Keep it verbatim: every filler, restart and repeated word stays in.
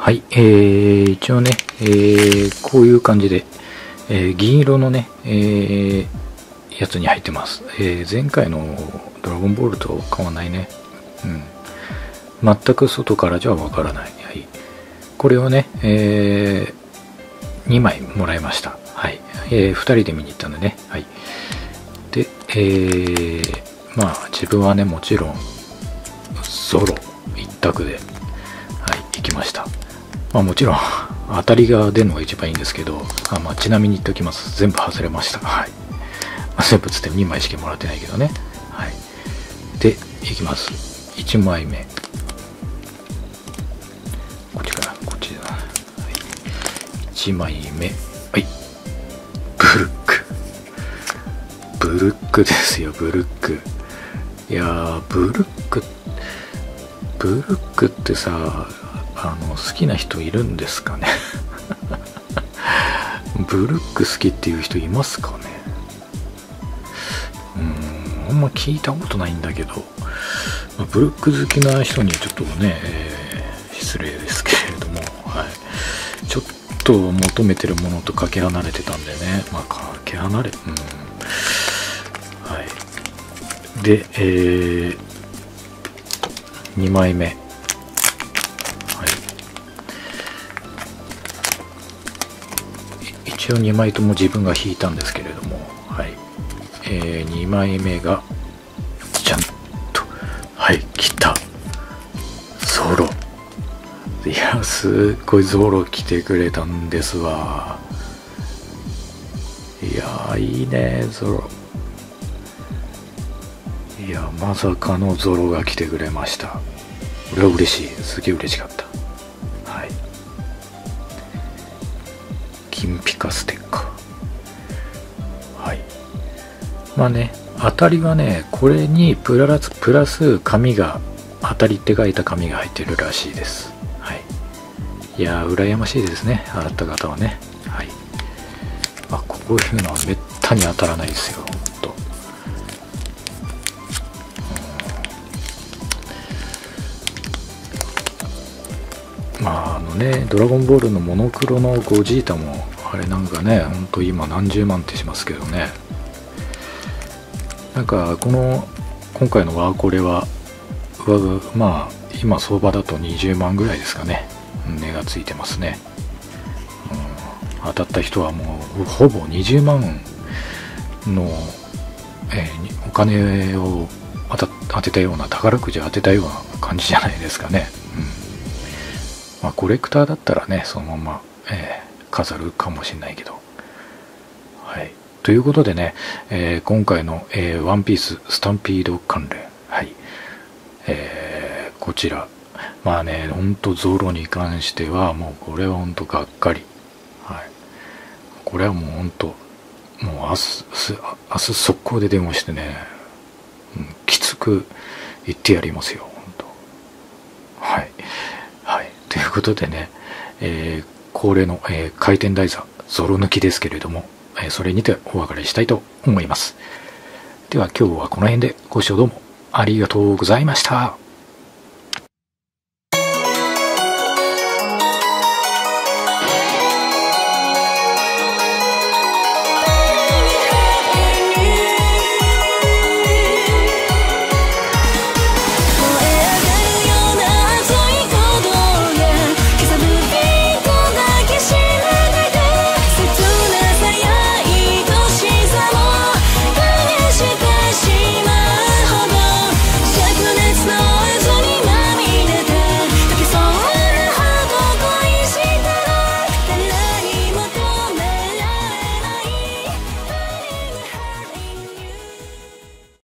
はい、えー、一応ね、えー、こういう感じで、えー、銀色のね、えー、やつに入ってます。えー、前回のドラゴンボールと変わんないね。うん。全く外からじゃわからない。はい。これをね、えー、にまいもらいました。はい。えー、ふたりで見に行ったんでね。はい。で、えー、まあ自分はね、もちろん、ゾロ一択で、はい、行きました。まあもちろん、当たりが出るのが一番いいんですけど、あまあちなみに言っておきます。全部外れました。はい。まあ、全部つってにまいしかもらってないけどね。はい。で、いきます。いちまいめ。こっちかな、こっちだな。はい、いちまいめ。はい。ブルック。ブルックですよ、ブルック。いやー、ブルック、ブルックってさ、あの、好きな人いるんですかね。ブルック好きっていう人いますかね。うーん、あんま聞いたことないんだけど、ブルック好きな人にちょっとね、えー、失礼ですけれども、はい、ちょっと求めてるものとかけ離れてたんでね、まあ、かけ離れ、うん、はい。で、えー、にまいめ。はい。一応にまいとも自分が引いたんですけれども、はい。えー、にまいめが、ちゃんと、はい、来た。ゾロ。いや、すっごいゾロ来てくれたんですわ。いやー、いいね、ゾロ。いや、まさかのゾロが来てくれました。これは嬉しい。すげえ嬉しかった。はい。金ピカステッカー。はい。まあね、当たりはね、これにプラス、プラス紙が、当たりって書いた紙が入ってるらしいです。はい。いやー、羨ましいですね。あなた方はね。はい。まあ、こういうのはめったに当たらないですよ。まああのね、ドラゴンボールのモノクロのゴジータもあれなんかね、ほんと今何十万ってしますけどね。なんかこの今回のワーコレはまあ今相場だとにじゅうまんぐらいですかね、値がついてますね。うん、当たった人はもうほぼにじゅうまんの、えー、お金を当た当てたような、宝くじ当てたような感じじゃないですかね。うん、まあ、コレクターだったらね、そのまま、えー、飾るかもしれないけど。はい。ということでね、えー、今回の、えー、ワンピーススタンピード関連。はい。えー、こちら。まあね、ほんとゾロに関しては、もうこれはほんとがっかり。はい。これはもうほんと、もう明日、明日速攻で電話してね、うん、きつく言ってやりますよ、ほんと。はい。はい。ということでね、えー、恒例の、えー、回転台座、ゾロ抜きですけれども、えー、それにてお別れしたいと思います。では今日はこの辺でご視聴どうもありがとうございました。